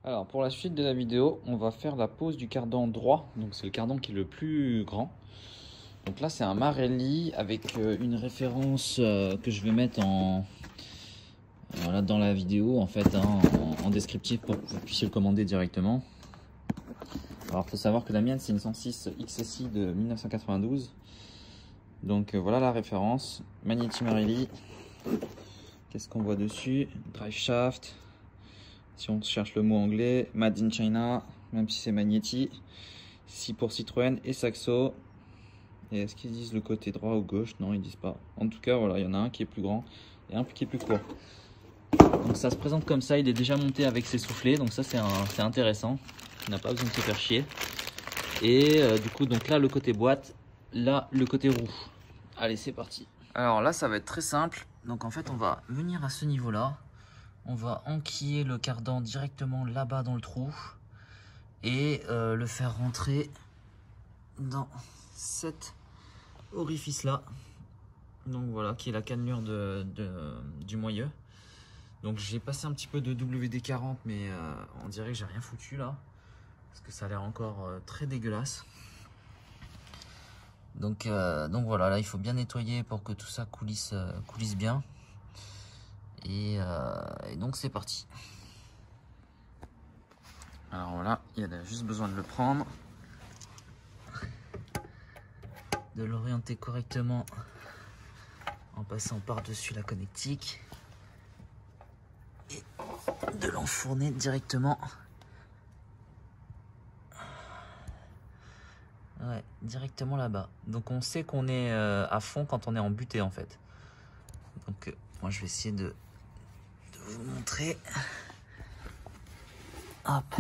Alors pour la suite de la vidéo, on va faire la pose du cardan droit. Donc c'est le cardan qui est le plus grand. Donc là c'est un Marelli avec une référence que je vais mettre voilà, dans la vidéo en fait, hein, en descriptif pour que vous puissiez le commander directement. Alors il faut savoir que la mienne c'est une 106 XSI de 1992. Donc voilà la référence. Magneti Marelli. Qu'est-ce qu'on voit dessus? Drive shaft. Si on cherche le mot anglais, Made in China, même si c'est Magneti. Si pour Citroën et Saxo. Et est-ce qu'ils disent le côté droit ou gauche? Non, ils disent pas. En tout cas, voilà, il y en a un qui est plus grand et un qui est plus court. Donc ça se présente comme ça, il est déjà monté avec ses soufflets, donc ça c'est intéressant. Il n'a pas besoin de se faire chier. Et du coup, donc là le côté boîte, là le côté roue. Allez, c'est parti. Alors là, ça va être très simple. Donc en fait, on va venir à ce niveau-là. On va enquiller le cardan directement là-bas dans le trou et le faire rentrer dans cet orifice là. Donc voilà, qui est la cannelure du moyeu. Donc j'ai passé un petit peu de WD-40, mais on dirait que j'ai rien foutu là, parce que ça a l'air encore très dégueulasse. Donc voilà, là il faut bien nettoyer pour que tout ça coulisse bien. Et donc c'est parti. Alors voilà, il y a juste besoin de le prendre, de l'orienter correctement en passant par-dessus la connectique et de l'enfourner directement. Ouais, directement là-bas. Donc on sait qu'on est à fond quand on est en butée en fait. Donc moi je vais essayer de vous montrer. Hop.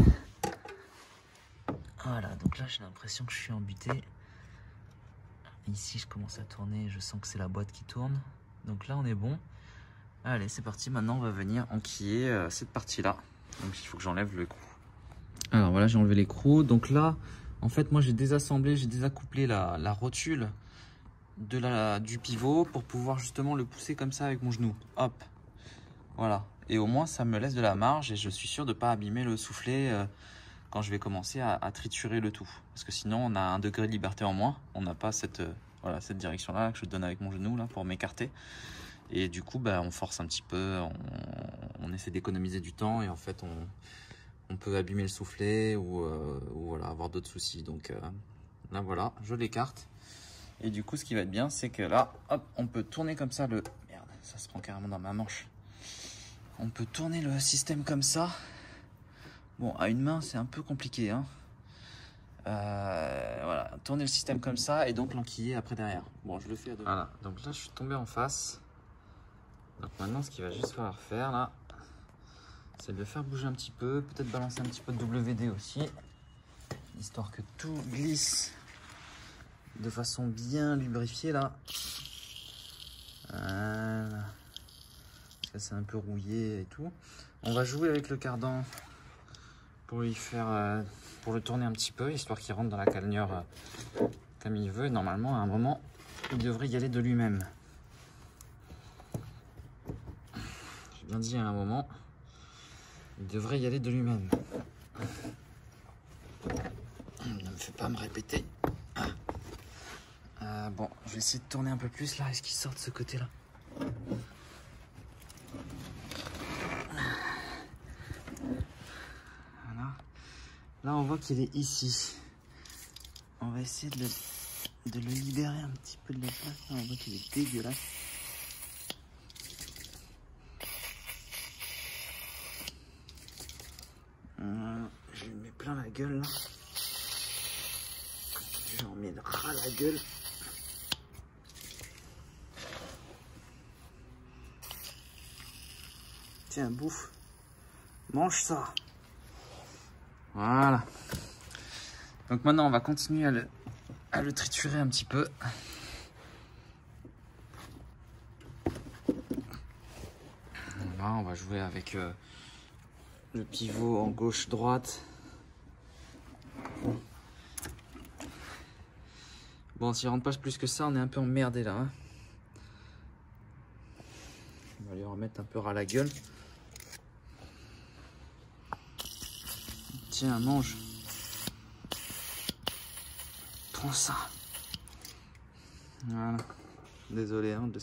Voilà, donc là j'ai l'impression que je suis en butée. Ici je commence à tourner, je sens que c'est la boîte qui tourne. Donc là on est bon. Allez, c'est parti, maintenant on va venir enquiller cette partie-là. Donc il faut que j'enlève le écrou. Alors voilà, j'ai enlevé l'écrou. Donc là, en fait, moi j'ai désassemblé, j'ai désaccouplé la rotule du pivot pour pouvoir justement le pousser comme ça avec mon genou. Hop, voilà. Et au moins ça me laisse de la marge et je suis sûr de ne pas abîmer le soufflet quand je vais commencer à triturer le tout. Parce que sinon on a un degré de liberté en moins. On n'a pas cette direction-là que je donne avec mon genou là pour m'écarter. Et du coup, bah, on force un petit peu, on essaie d'économiser du temps et en fait on peut abîmer le soufflet ou voilà, avoir d'autres soucis. Donc là voilà, je l'écarte. Et du coup, ce qui va être bien, c'est que là, hop, on peut tourner comme ça le... Merde, ça se prend carrément dans ma manche. On peut tourner le système comme ça. Bon, à une main, c'est un peu compliqué, hein. Voilà, tourner le système comme ça et donc l'enquiller après derrière. Bon, je le fais à deux. Voilà, donc là, je suis tombé en face. Donc maintenant, ce qu'il va juste falloir faire, là, c'est de le faire bouger un petit peu. Peut-être balancer un petit peu de WD aussi. Histoire que tout glisse de façon bien lubrifiée, là. Voilà. Ça c'est un peu rouillé et tout. On va jouer avec le cardan pour lui faire, pour le tourner un petit peu, histoire qu'il rentre dans la cannelure comme il veut. Et normalement, à un moment, il devrait y aller de lui-même. J'ai bien dit à un moment, il devrait y aller de lui-même. Ne me fais pas me répéter. Bon, je vais essayer de tourner un peu plus là. Est-ce qu'il sort de ce côté-là? Voilà. Là, on voit qu'il est ici. On va essayer de le libérer un petit peu de la place. Là, on voit qu'il est dégueulasse. Je lui mets plein la gueule là. J'en mets ras la gueule. Tiens, bouffe. Mange ça. Voilà. Donc maintenant, on va continuer à le triturer un petit peu. Là, on va jouer avec le pivot en gauche-droite. Bon, s'il rentre pas plus que ça, on est un peu emmerdé là. Hein. On va lui remettre un peu ras la gueule. Tiens, mange. Prends ça. Voilà. Désolé hein, de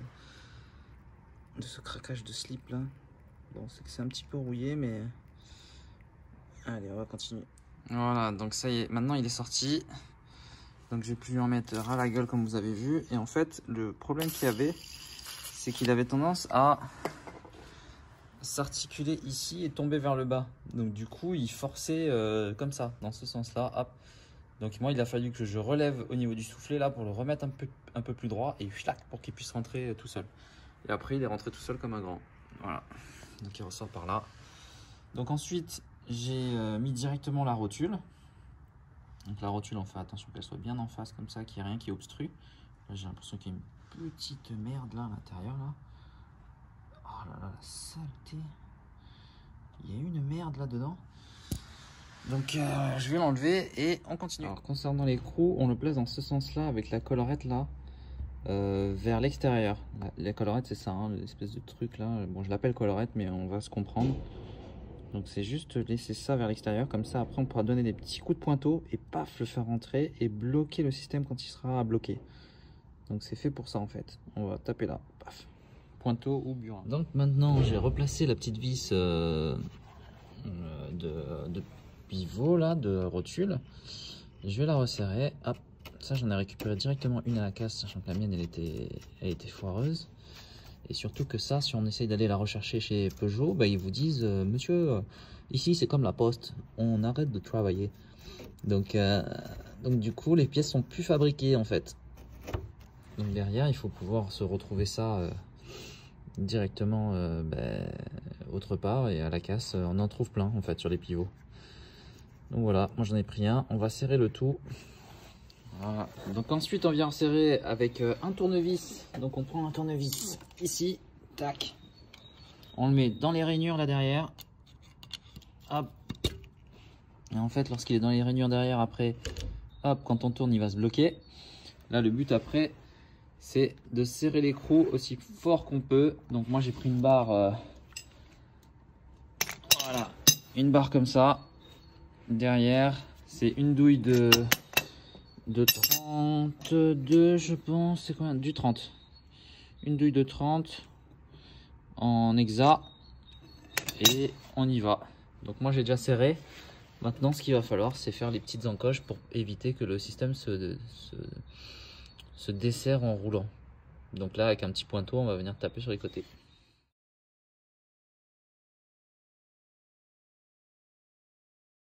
ce craquage de slip là. Bon, c'est que c'est un petit peu rouillé, mais allez, on va continuer. Voilà, donc ça y est, maintenant il est sorti. Donc j'ai pu lui en mettre ras la gueule comme vous avez vu. Et en fait, le problème qu'il y avait, c'est qu'il avait tendance à s'articuler ici et tomber vers le bas. Donc du coup, il forçait comme ça, dans ce sens-là. Hop. Donc moi, il a fallu que je relève au niveau du soufflet là pour le remettre un peu plus droit et flac pour qu'il puisse rentrer tout seul. Et après, il est rentré tout seul comme un grand. Voilà. Donc il ressort par là. Donc ensuite, j'ai mis directement la rotule. Donc la rotule, on fait attention qu'elle soit bien en face comme ça, qu'il n'y ait rien qui obstrue. Là, j'ai l'impression qu'il y a une petite merde là à l'intérieur là. Oh là là, la saleté. Il y a une merde là-dedans. Donc je vais l'enlever et on continue. Alors concernant l'écrou, on le place dans ce sens-là avec la collerette là, vers l'extérieur. La collerette c'est ça, hein, l'espèce de truc là. Bon, je l'appelle collerette mais on va se comprendre. Donc c'est juste laisser ça vers l'extérieur, comme ça après on pourra donner des petits coups de pointeau et paf le faire rentrer et bloquer le système quand il sera bloqué. Donc c'est fait pour ça en fait. On va taper là, paf. Pointeau ou burin. Donc maintenant j'ai replacé la petite vis de pivot là, de rotule. Je vais la resserrer. Hop, ça j'en ai récupéré directement une à la casse, sachant que la mienne elle était foireuse. Et surtout que ça, si on essaye d'aller la rechercher chez Peugeot, bah, ils vous disent monsieur, ici c'est comme la poste, on arrête de travailler. Donc du coup les pièces sont plus fabriquées en fait. Donc derrière il faut pouvoir se retrouver ça directement autre part, et à la casse on en trouve plein en fait sur les pivots. Donc voilà, moi j'en ai pris un, on va serrer le tout. Voilà. Donc ensuite on vient serrer avec un tournevis. Donc on prend un tournevis ici, tac, on le met dans les rainures là derrière, hop. Et en fait lorsqu'il est dans les rainures derrière, après hop, quand on tourne il va se bloquer. Là le but après c'est de serrer l'écrou aussi fort qu'on peut. Donc moi j'ai pris une barre, voilà, une barre comme ça. Derrière c'est une douille de 32 je pense, c'est combien, du 30, une douille de 30 en hexa et on y va. Donc moi j'ai déjà serré. Maintenant ce qu'il va falloir c'est faire les petites encoches pour éviter que le système se desserre en roulant. Donc là avec un petit pointeau on va venir taper sur les côtés.